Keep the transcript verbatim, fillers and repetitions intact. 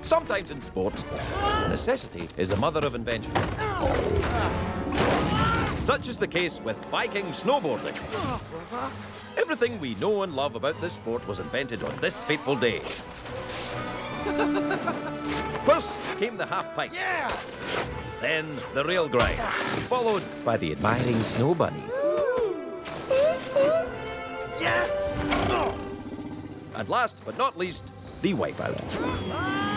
Sometimes in sports, necessity is the mother of invention. Such is the case with Viking snowboarding. Everything we know and love about this sport was invented on this fateful day. First came the half-pipe. Yeah! Then the rail grind, followed by the admiring snow bunnies. Yes! And last but not least, the wipeout.